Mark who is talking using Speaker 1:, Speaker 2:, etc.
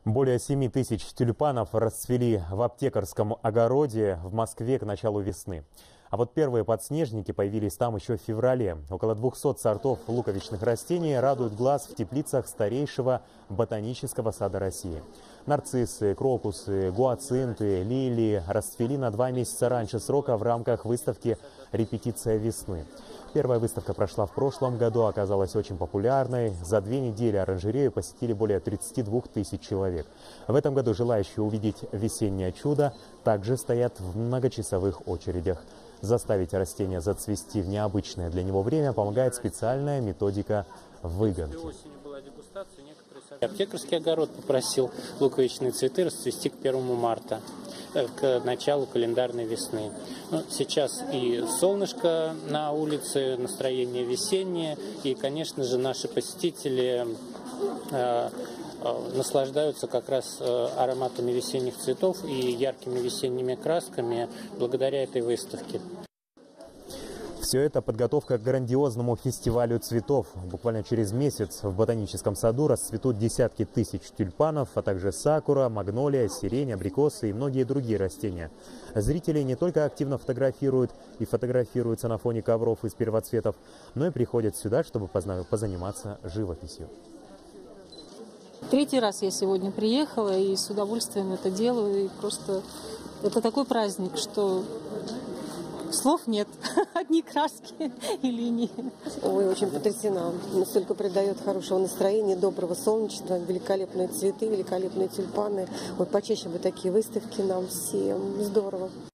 Speaker 1: Более 7 тысяч тюльпанов расцвели в аптекарском огороде в Москве к началу весны. А вот первые подснежники появились там еще в феврале. Около 200 сортов луковичных растений радуют глаз в теплицах старейшего ботанического сада России. Нарциссы, крокусы, гиацинты, лилии расцвели на 2 месяца раньше срока в рамках выставки «Репетиция весны». Первая выставка прошла в прошлом году, оказалась очень популярной. За 2 недели оранжерею посетили более 32 тысяч человек. В этом году желающие увидеть весеннее чудо также стоят в многочасовых очередях. Заставить растение зацвести в необычное для него время помогает специальная методика выгонки.
Speaker 2: Аптекарский огород попросил луковичные цветы расцвести к 1 марта, к началу календарной весны. Сейчас и солнышко на улице, настроение весеннее, и, конечно же, наши посетители наслаждаются как раз ароматами весенних цветов и яркими весенними красками благодаря этой выставке.
Speaker 1: Все это подготовка к грандиозному фестивалю цветов. Буквально через месяц в ботаническом саду расцветут десятки тысяч тюльпанов, а также сакура, магнолия, сирень, абрикосы и многие другие растения. Зрители не только активно фотографируют и фотографируются на фоне ковров из первоцветов, но и приходят сюда, чтобы позаниматься живописью.
Speaker 3: 3-й раз я сегодня приехала и с удовольствием это делаю. И просто это такой праздник, что слов нет, одни краски и линии.
Speaker 4: Ой, очень потрясена. Настолько придает хорошего настроения, доброго, солнечного, великолепные цветы, великолепные тюльпаны. Вот почаще бы такие выставки нам всем. Здорово.